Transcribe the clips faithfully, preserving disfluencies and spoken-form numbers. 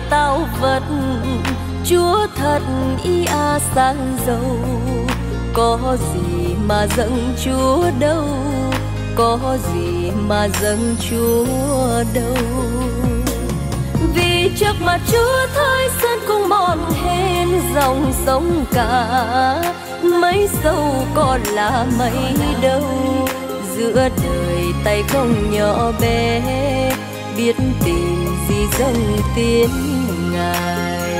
tao vật, Chúa thật ý a sang giàu. Có gì mà dâng Chúa đâu, có gì mà dâng Chúa đâu. Vì trước mặt Chúa thời sơn cũng mòn hên, dòng sông cả mấy sâu còn là mấy đâu. Giữa đời tay không nhỏ bé, biết tìm gì dâng tiếng Ngài.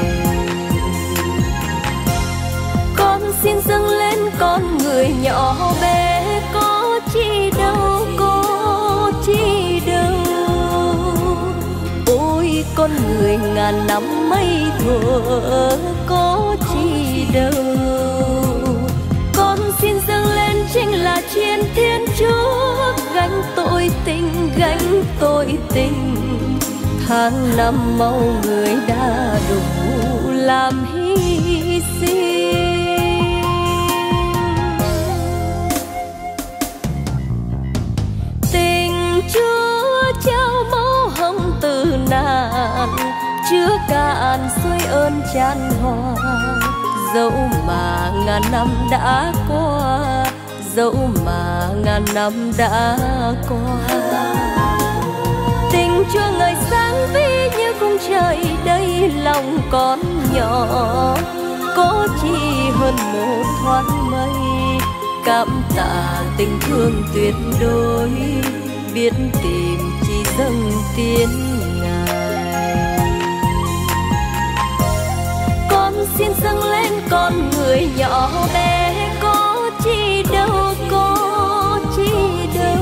Con xin dâng lên con người nhỏ bé, có chi đâu, có chi đâu. Ôi con người ngàn năm mây thuở, có chi đâu. Con xin dâng lên chính là chiến Thiên Chúa, gánh tội tình, gánh tội tình. Tháng năm mau người đã đủ làm hy sinh. Tình Chúa trao máu hồng từ nạn, chứa cạn xuôi ơn chan hòa. Dẫu mà ngàn năm đã qua, dẫu mà ngàn năm đã qua. Tình Chúa ngời sáng vĩ như khung trời đây, lòng con nhỏ có chi hơn một thoáng mây. Cảm tạ tình thương tuyệt đối, biết tìm chỉ dâng tiếng Ngài. Con xin dâng lên con người nhỏ bé, có chi đâu, có chi đâu.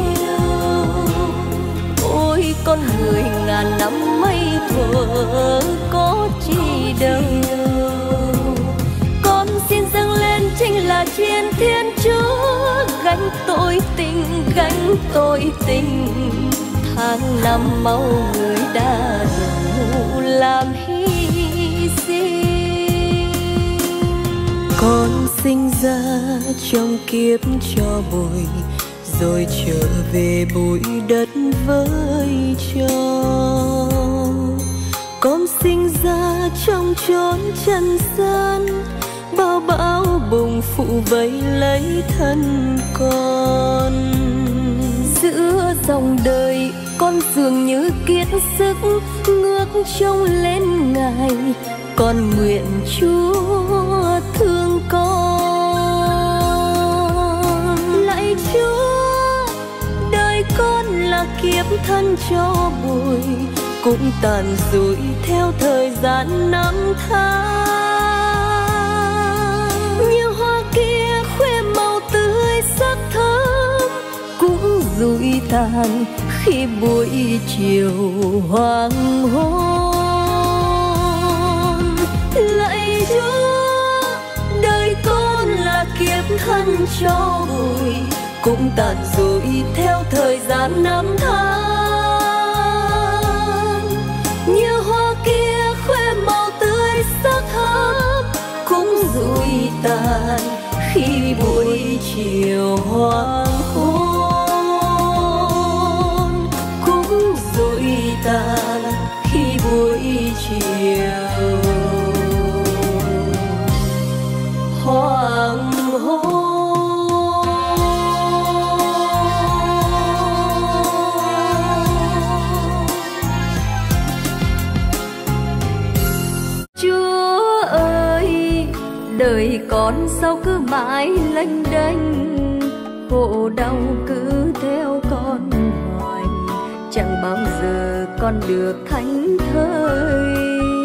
Ôi con người ngàn năm mây thuở, có chi đâu. Con xin dâng lên chính là chiến Thiên Chúa, gánh tội tình, gánh tội tình. Tháng năm mau người đã đủ làm hy sinh. Con sinh ra trong kiếp cho bụi, rồi trở về bụi đất với cho. Con sinh ra trong chốn trần gian, bao bão bùng phụ vây lấy thân con. Giữa dòng đời con dường như kiệt sức, ngước trông lên Ngài, con nguyện Chúa thương con. Lạy Chúa, đời con là kiếp thân cho bụi, cũng tàn rụi theo thời gian năm tháng. Như hoa kia khoe màu tươi sắc thơm, cũng rụi tàn khi buổi chiều hoàng hôn. Lạy Chúa, đời con là kiếp thân cho bụi, cũng tàn rụi theo thời gian năm tháng. Như hoa kia khoe màu tươi sắc thơm, cũng rụi tàn khi buổi chiều hoàng hôn. Cũng rụi tàn khi buổi chiều hoàng hôn. Đời con sao cứ mãi lênh đênh, khổ đau cứ theo con hoài, chẳng bao giờ con được thảnh thơi.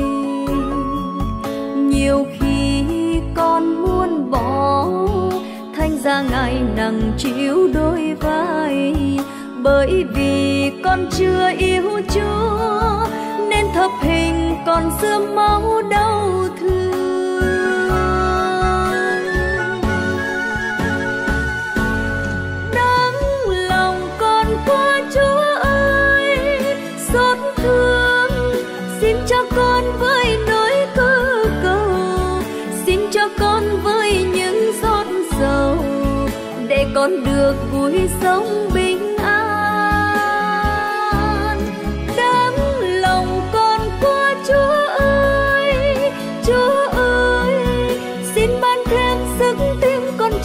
Nhiều khi con muốn bỏ, thành ra Ngài nặng chịu đôi vai. Bởi vì con chưa yêu Chúa, nên thập hình còn rơm máu đau thương. Con được vui sống bình an, đắm lòng con qua Chúa ơi.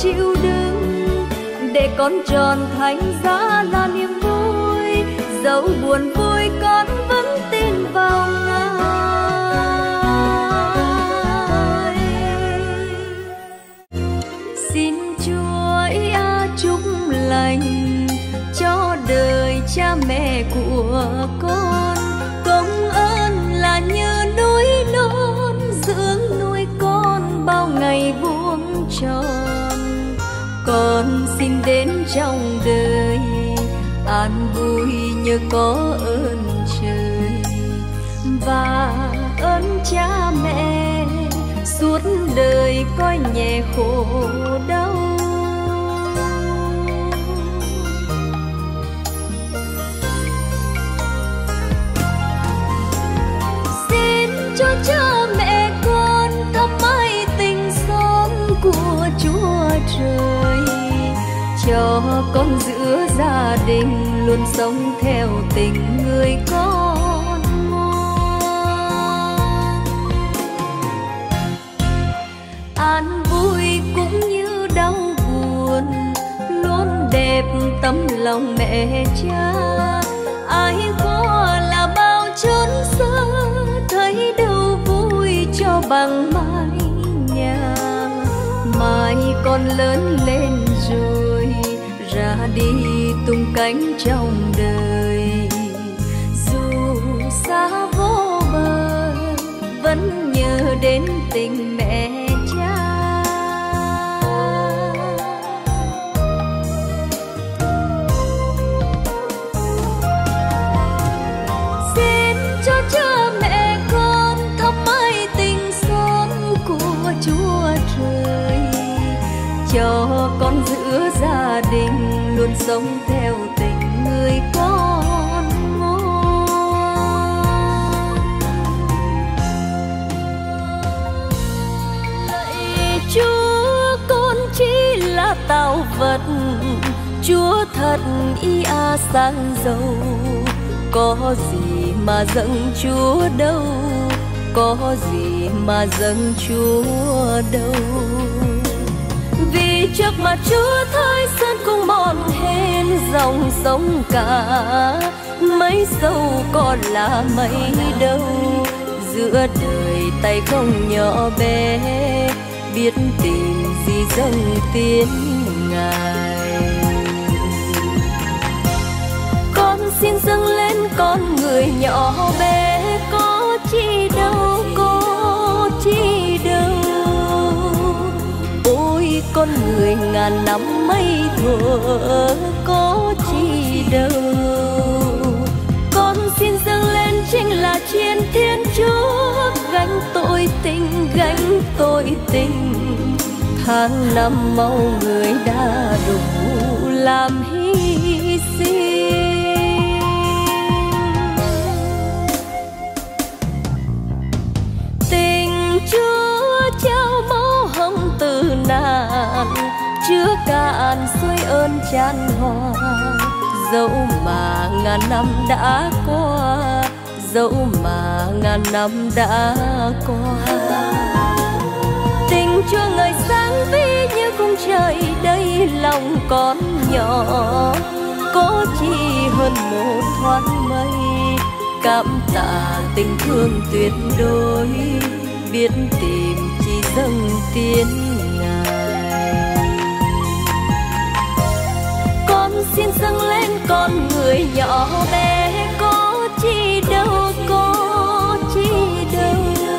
chịu đựng, để con tròn thành ra là niềm vui. Dẫu buồn vui con vẫn tin vào Ngài. Xin Chúa ia chúc lành cho đời cha mẹ của con. Công ơn là như núi non dưỡng nuôi con bao ngày vuông tròn. Con xin đến trong đời an vui như có ơn trời và ơn cha mẹ suốt đời coi nhẹ khổ đau. Xin cho cha mẹ con thắp mãi tình son của Chúa Trời, cho con giữa gia đình luôn sống theo tình người con ngoan. An vui cũng như đau buồn, luôn đẹp tấm lòng mẹ cha. Ai có là bao chốn xa, thấy đâu vui cho bằng mái nhà. Mai con lớn lên rồi ra đi tung cánh trong đời, dù xa vô bờ vẫn nhớ đến tình mẹ cha. Xin cho cha mẹ con thắp mãi tình son của Chúa Trời, cho con giữa gia đình luôn sống theo tình người con ngoan. Lạy Chúa, con chỉ là tạo vật, Chúa thật ia sang giàu. Có gì mà dâng Chúa đâu, có gì mà dâng Chúa đâu. Vì trước mặt Chúa thái sơn cũng mòn hên dòng sông cả, mấy sâu còn là mấy đâu. Giữa đời tay không nhỏ bé, biết tìm gì dâng tiến Ngài. Con xin dâng lên con người nhỏ bé, có chi đâu, có chi đâu. Ôi con người ngàn năm mây thuở, có chi đâu. Con xin dâng lên chính là chiến Thiên Chúa, gánh tội tình, gánh tội tình. Tháng năm mau người đã đủ làm hy sinh. Tình Chúa trao máu hồng từ nạn, chứa cạn xuôi ơn chan hòa. Dẫu mà ngàn năm đã qua, dẫu mà ngàn năm đã qua, tình Chúa ngời sáng vĩ như cung trời đây. Lòng con nhỏ có chi hơn một thoáng mây, cảm tạ tình thương tuyệt đối, biết tìm chỉ dâng tiến Ngài. Con xin dâng lên con người nhỏ bé, có chi đâu, có chi đâu.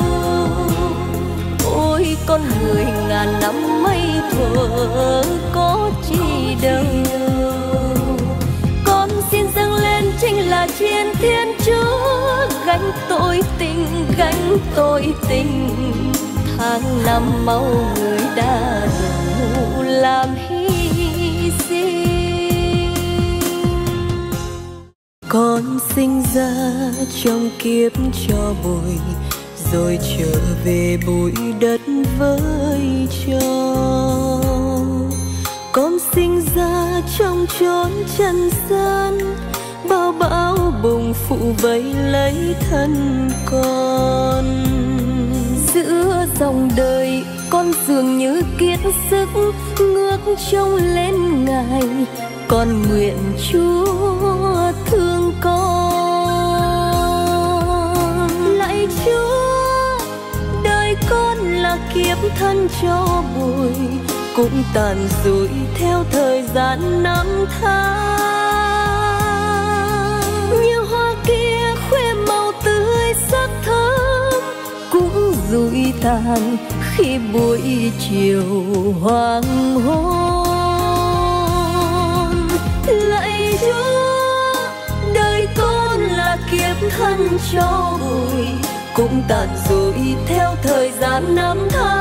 Ôi con người ngàn năm mây thuở, có chi đâu. Con xin dâng lên chính là chiến Thiên Chúa, gánh tội tình, gánh tội tình. Tháng năm mau người đã đủ làm hy sinh. Con sinh ra trong kiếp cho bụi, rồi trở về bụi đất với cho. Con sinh ra trong chốn trần gian, bao bão bùng phụ vây lấy thân con. Giữa dòng đời con dường như kiệt sức ngước trông lên Ngài, con nguyện Chúa thương con. Lạy Chúa, đời con là kiếp thân cho bụi, cũng tàn rụi theo thời gian năm tháng. Như hoa kia khoe màu tươi sắc thơm, cũng rụi tàn khi buổi chiều hoàng hôn. Lạy Chúa, đời con là kiếp thân cho bụi, cũng tàn rụi theo thời gian năm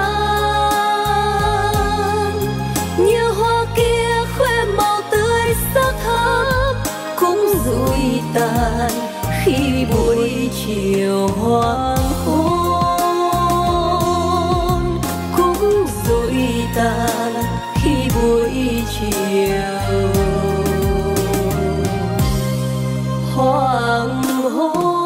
tháng. Như hoa kia khoe màu tươi sắc thơm, cũng rụi tàn khi buổi chiều hoàng hôn, cũng rụi tàn khi buổi chiều hoàng hôn.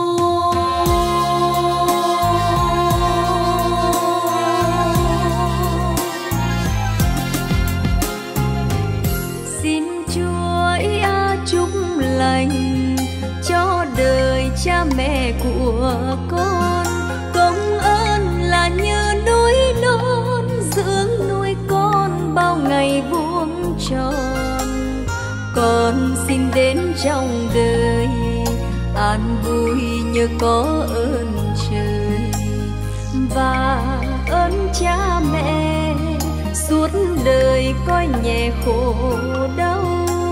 Xin Chúa ia chúc lành cho đời cha mẹ của con, công ơn là như núi non dưỡng nuôi con bao ngày vuông tròn. Con xin đến trong đời an vui như có ơn trời và ơn cha mẹ suốt đời coi nhẹ khổ đau.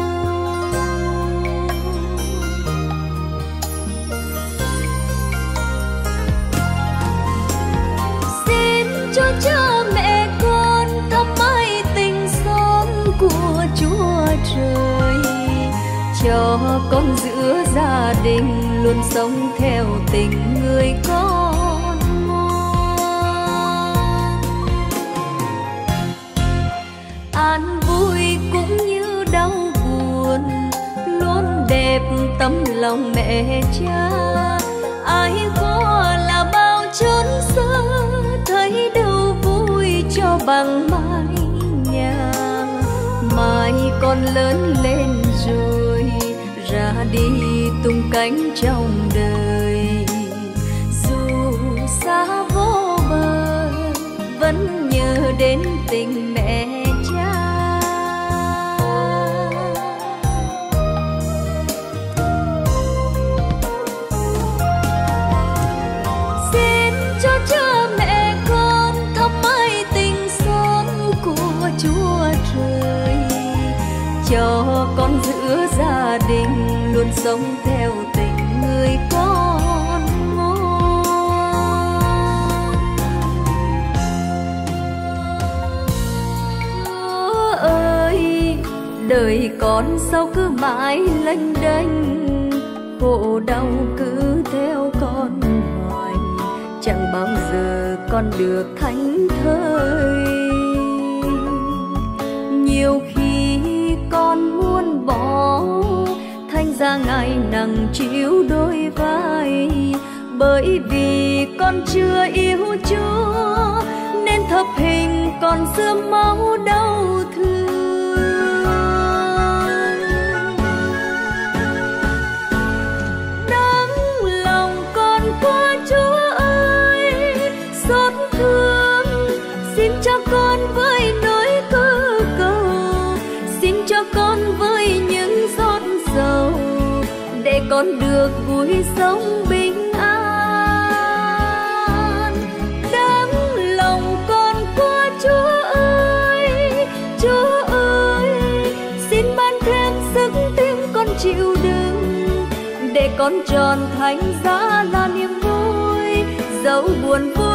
Xin cho cha mẹ con thắp mãi tình son của Chúa Trời, cho con giữa gia đình luôn sống theo tình người con ngoan. An vui cũng như đau buồn, luôn đẹp tấm lòng mẹ cha. Ai có là bao chốn xa, thấy đâu vui cho bằng mái nhà. Mai con lớn lên rồi ra đi tung cánh trong đời, dù xa vô bờ vẫn nhớ đến tình mẹ cha. Xin cho cha mẹ con thắp mãi tình son của Chúa Trời, cho con giữa gia đình luôn sống theo tình người con ngoan. Chúa ơi, đời con sao cứ mãi lênh đênh, khổ đau cứ theo con hoài, chẳng bao giờ con được thảnh thơi. Nhiều khi con muốn bỏ, thành ra Ngài nặng chịu đôi vai. Bởi vì con chưa yêu Chúa nên thập hình còn xương máu đau thương. Đắng lòng con qua Chúa ơi, xót thương xin cho con với nỗi cơ cầu, xin cho con với những giọt dầu, để con được vui sống bình an. Đắng lòng con qua Chúa ơi, Chúa ơi, xin ban thêm sức tim con chịu đựng, để con tròn thánh giá là niềm vui, dẫu buồn vui